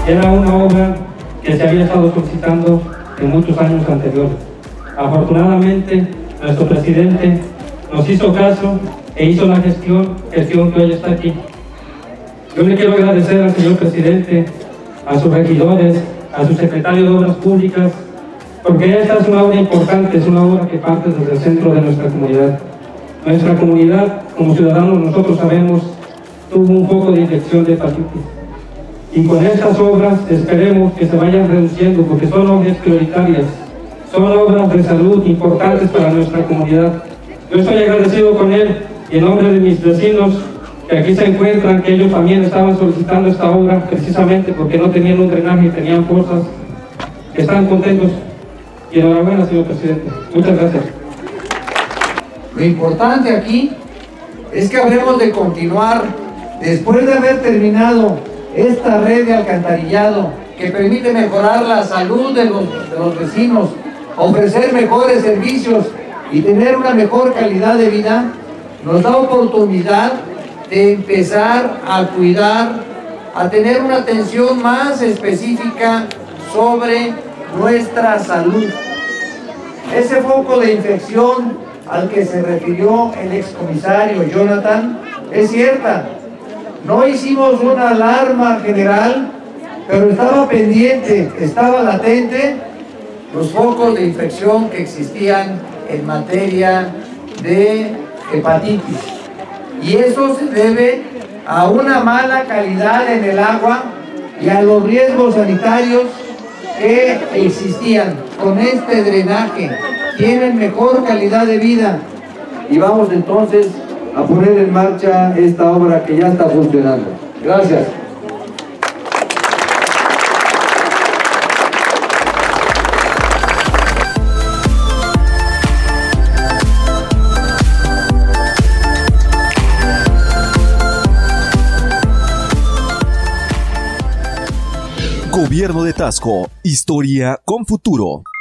Era una obra que se había estado solicitando en muchos años anteriores. Afortunadamente, nuestro presidente nos hizo caso e hizo la gestión que hoy está aquí. Yo le quiero agradecer al señor presidente, a sus regidores, a su secretario de Obras Públicas, porque esta es una obra importante, es una obra que parte desde el centro de nuestra comunidad. Nuestra comunidad, como ciudadanos, nosotros sabemos, tuvo un foco de infección de hepatitis. Y con estas obras esperemos que se vayan reduciendo, porque son obras prioritarias, son obras de salud importantes para nuestra comunidad. Yo estoy agradecido con él y en nombre de mis vecinos que aquí se encuentran, que ellos también estaban solicitando esta obra precisamente porque no tenían un drenaje y tenían fosas, que están contentos. Y enhorabuena, señor presidente. Muchas gracias. Lo importante aquí es que habremos de continuar, después de haber terminado esta red de alcantarillado que permite mejorar la salud de los vecinos, ofrecer mejores servicios y tener una mejor calidad de vida, nos da oportunidad de empezar a cuidar, a tener una atención más específica sobre nuestra salud. Ese foco de infección al que se refirió el excomisario Jonathan es cierta. No hicimos una alarma general, pero estaba pendiente, estaba latente los focos de infección que existían en materia de hepatitis. Y eso se debe a una mala calidad en el agua y a los riesgos sanitarios que existían. Con este drenaje tienen mejor calidad de vida y vamos entonces a poner en marcha esta obra que ya está funcionando. Gracias. Gobierno de Taxco, historia con futuro.